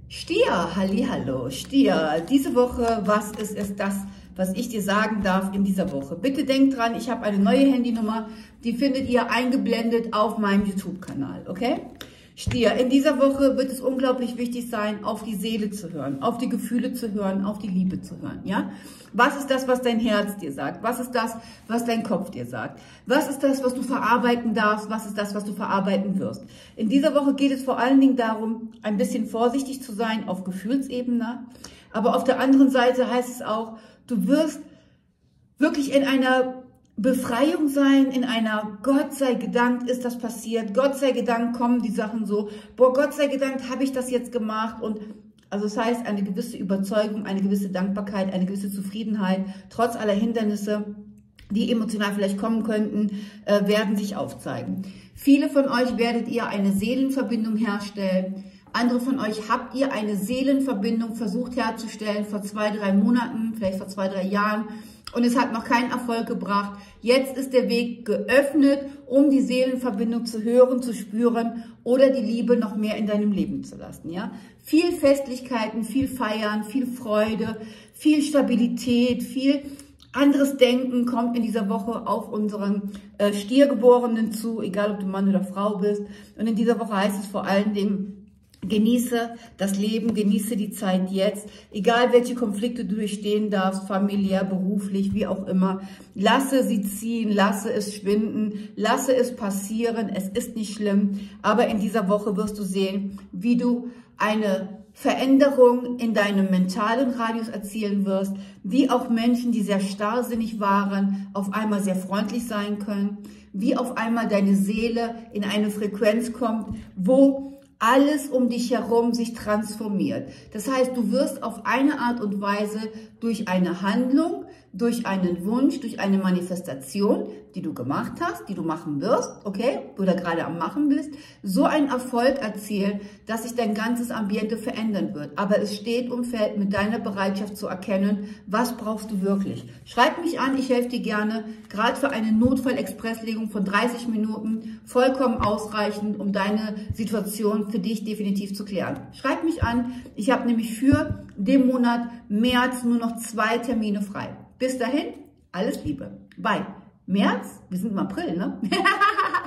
Stier, hallihallo, Stier. Diese Woche, was ist das, was ich dir sagen darf in dieser Woche? Bitte denk dran, ich habe eine neue Handynummer, die findet ihr eingeblendet auf meinem YouTube-Kanal, okay? Stier, in dieser Woche wird es unglaublich wichtig sein, auf die Seele zu hören, auf die Gefühle zu hören, auf die Liebe zu hören, ja? Was ist das, was dein Herz dir sagt? Was ist das, was dein Kopf dir sagt? Was ist das, was du verarbeiten darfst? Was ist das, was du verarbeiten wirst? In dieser Woche geht es vor allen Dingen darum, ein bisschen vorsichtig zu sein auf Gefühlsebene. Aber auf der anderen Seite heißt es auch, du wirst wirklich in einer Befreiung sein, in einer Gott sei gedankt ist das passiert, Gott sei gedankt kommen die Sachen so, boah, Gott sei gedankt habe ich das jetzt gemacht und also das heißt eine gewisse Überzeugung, eine gewisse Dankbarkeit, eine gewisse Zufriedenheit, trotz aller Hindernisse, die emotional vielleicht kommen könnten, werden sich aufzeigen. Viele von euch werdet ihr eine Seelenverbindung herstellen. Andere von euch habt ihr eine Seelenverbindung versucht herzustellen vor 2, 3 Monaten, vielleicht vor 2, 3 Jahren und es hat noch keinen Erfolg gebracht. Jetzt ist der Weg geöffnet, um die Seelenverbindung zu hören, zu spüren oder die Liebe noch mehr in deinem Leben zu lassen. Ja? Viel Festlichkeiten, viel Feiern, viel Freude, viel Stabilität, viel anderes Denken kommt in dieser Woche auf unseren Stiergeborenen zu, egal ob du Mann oder Frau bist. Und in dieser Woche heißt es vor allen Dingen, genieße das Leben, genieße die Zeit jetzt, egal welche Konflikte du durchstehen darfst, familiär, beruflich, wie auch immer. Lasse sie ziehen, lasse es schwinden, lasse es passieren, es ist nicht schlimm. Aber in dieser Woche wirst du sehen, wie du eine Veränderung in deinem mentalen Radius erzielen wirst, wie auch Menschen, die sehr starrsinnig waren, auf einmal sehr freundlich sein können, wie auf einmal deine Seele in eine Frequenz kommt, wo alles um dich herum sich transformiert. Das heißt, du wirst auf eine Art und Weise durch eine Handlung, durch einen Wunsch, durch eine Manifestation, die du gemacht hast, die du machen wirst, okay, oder gerade am machen bist, so einen Erfolg erzielen, dass sich dein ganzes Ambiente verändern wird. Aber es steht und fällt mit deiner Bereitschaft zu erkennen, was brauchst du wirklich. Schreib mich an, ich helfe dir gerne, gerade für eine Notfall-Expresslegung von 30 Minuten, vollkommen ausreichend, um deine Situation für dich definitiv zu klären. Schreib mich an, ich habe nämlich für den Monat März nur noch 2 Termine frei. Bis dahin, alles Liebe. Bye. März? Wir sind im April, ne?